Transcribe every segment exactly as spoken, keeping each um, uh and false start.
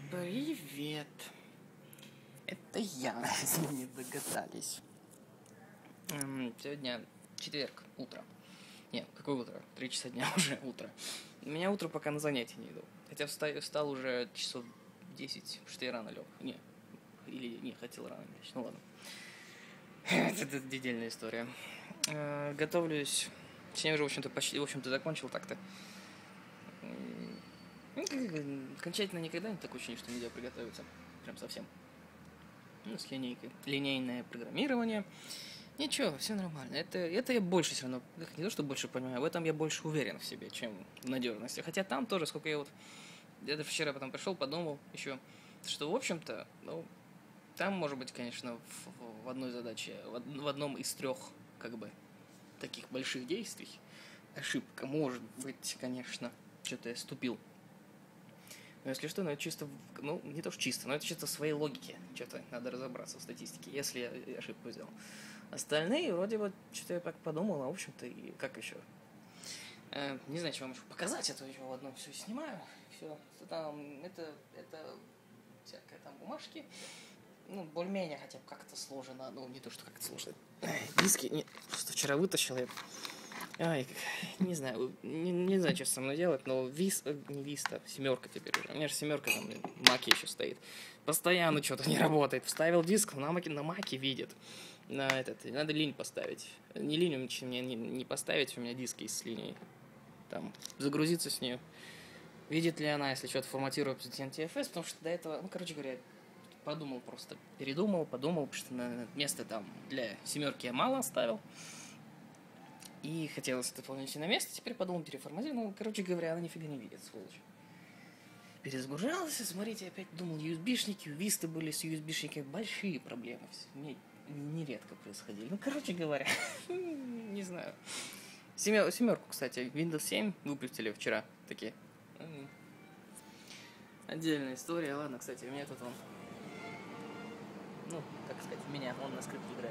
Привет. Это я, если не догадались. Эм, Сегодня четверг, утро. Не, какое утро? Три часа дня уже утро. У меня утро пока на занятия не иду. Хотя встал, встал уже часов десять, что я рано лег. Не, или не, хотел рано лечь. Ну ладно. Это, это отдельная история. Э, Готовлюсь. Сегодня уже, в общем-то, почти, в общем-то, закончил так-то. М, ну, как- как, Окончательно никогда не такое ощущение, что нельзя приготовиться. Прям совсем. Ну, с линейкой. Линейное программирование. Ничего, все нормально. Это, это я больше все равно, не то, что больше понимаю, в этом я больше уверен в себе, чем в надежности. Хотя там тоже, сколько я вот, я даже вчера потом пришел, подумал еще, что, в общем-то, ну, там, может быть, конечно, в, в одной задаче, в, в одном из трех, как бы, таких больших действий ошибка может быть, конечно, что-то я ступил. Но если что, ну это чисто, ну не то что чисто, но это чисто своей логике. Что-то надо разобраться в статистике, если я ошибку сделал. Остальные, вроде бы, что-то я так подумал, а в общем-то, и как еще? Э, не знаю, что вам еще показать, а то еще в одном все снимаю. Все, там, это, это всякое там бумажки. Ну, более-менее хотя бы как-то сложено. Ну, не то, что как-то сложно. Диски, не, просто вчера вытащил я. Ай, не знаю, не, не знаю, что со мной делать, но вис, не виста, семерка теперь уже. У меня же семерка там на маке еще стоит. Постоянно что-то не работает. Вставил диск, на маке, на маке видит. На этот, надо линь поставить. Не линию мне не, не поставить, у меня диск есть с линией. Там, загрузиться с нее. Видит ли она, если что-то форматирует эн ти эф эс, потому что до этого, ну, короче говоря, подумал просто, передумал, подумал, потому что на место там для семерки я мало оставил. И хотелось это полностью на место, теперь подумал, переформатировал. Ну, короче говоря, она нифига не видит, сволочь. Перезагружался, смотрите, опять думал, ю эс би-шники, у Висты были с ю эс би-шниками большие проблемы. Мне нередко происходили. Ну, короче говоря, не знаю. Семерку, кстати, Windows семь выпустили вчера, такие. Отдельная история. Ладно, кстати, у меня тут он, ну, как сказать, у меня он на скрипке играет.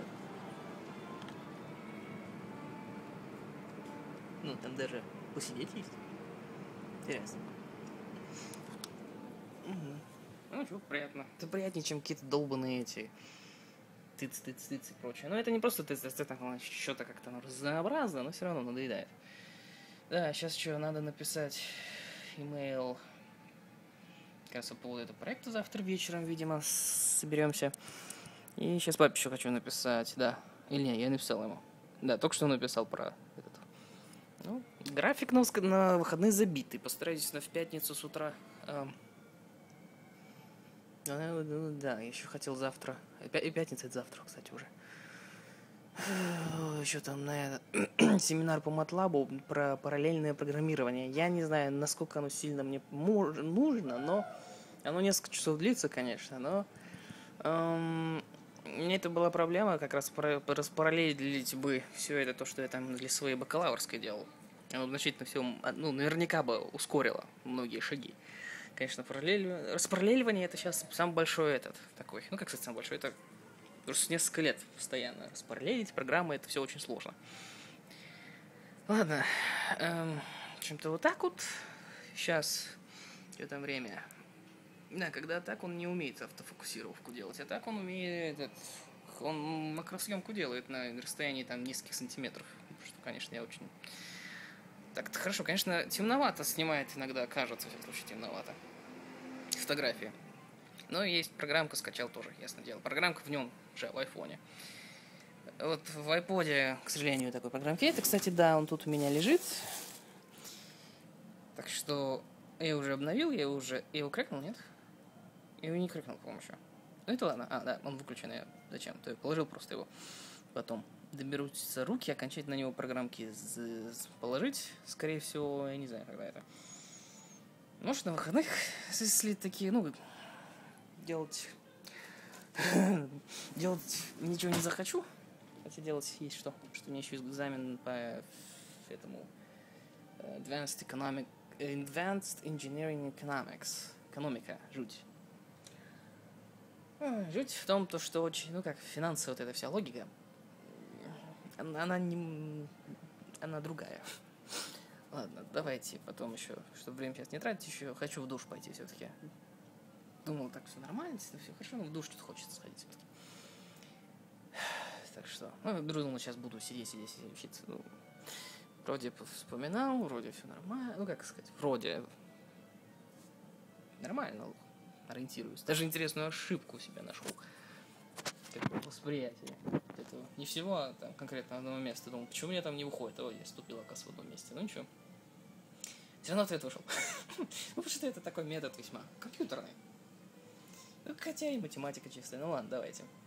Ну, там даже посидеть есть. Интересно. Угу. Ну, чего, приятно. Это приятнее, чем какие-то долбаные эти тыц-тыц-тыц и прочее. Но это не просто тыц-тыц, это что-то как-то разнообразно, но все равно надоедает. Да, сейчас что, надо написать имейл, кажется, по поводу этого проекта завтра вечером, видимо, соберемся. И сейчас папе еще хочу написать, да. Или не, я написал ему. Да, только что написал про этот. Ну, график на, на выходные забитый. Постараюсь в пятницу с утра. Эм, да, еще хотел завтра. И пятница это завтра, кстати, уже. Еще там на этот семинар по MATLAB про параллельное программирование. Я не знаю, насколько оно сильно мне нужно, но оно несколько часов длится, конечно, но эм, мне это была проблема, как раз распараллелить бы все это, то, что я там для своей бакалаврской делал. Оно значительно все, ну, наверняка бы ускорило многие шаги. Конечно, параллель... распараллеливание это сейчас самый большой этот такой. Ну, как сказать, самый большой, это просто несколько лет постоянно распараллелить программы, это все очень сложно. Ладно, эм, в общем-то вот так вот. Сейчас, что там время. Да, когда так он не умеет автофокусировку делать, а так он умеет, этот, он макросъемку делает на расстоянии там нескольких сантиметров. Что, конечно, я очень... Так-то хорошо, конечно, темновато снимает иногда, кажется, в всяком случае, темновато. Фотографии. Но есть программка, скачал тоже, ясно дело. Программка в нем же, в айфоне. Вот в айподе, к сожалению, такой программки нет. И, кстати, да, он тут у меня лежит. Так что я уже обновил, я уже... Я его крекнул, нет? Я его не крекнул, по-моему, еще. Ну это ладно. А, да, он выключен. Я зачем? То я положил просто его. Потом доберутся руки, окончательно на него программки положить. Скорее всего, я не знаю, когда это. Может, на выходных, если такие, ну, делать... делать ничего не захочу. Хотя делать есть что. Что у меня еще есть экзамен по этому Advanced Economic... Advanced Engineering Economics. Экономика. Жуть. Жуть в том, то, что очень, ну как, финансовая вот эта вся логика, она, она не... она другая. Ладно, давайте потом еще, чтобы время сейчас не тратить, еще хочу в душ пойти все-таки. думал, так все нормально, все хорошо, но в душ что-то хочется сходить. Так что, ну, думал, сейчас буду сидеть, сидеть, сидеть, учиться. Ну, вроде вспоминал, вроде все нормально. Ну, как сказать, вроде нормально ориентируюсь. Даже интересную ошибку себя нашел. Как бы восприятие этого. Не всего, а там конкретно одного места. Думал, почему у меня там не выходит? Ой, я ступил, оказывается, в одном месте. Ну, ничего. Все равно ответ вышел. Ну, потому что это такой метод весьма компьютерный. Ну, хотя и математика чистая. Ну, ладно, давайте.